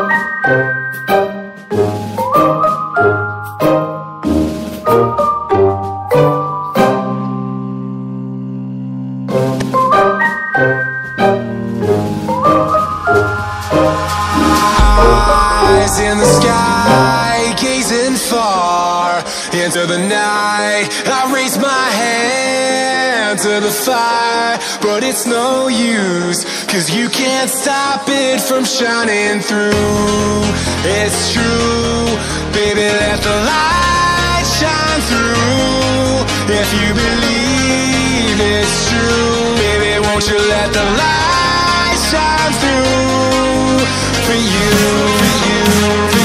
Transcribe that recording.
In the sky, gazing far into the night, I raise my hand to the fire, but it's no use, 'cause you can't stop it from shining through. It's true, baby, let the light shine through. If you believe it's true, baby, won't you let the light shine through for you, for you.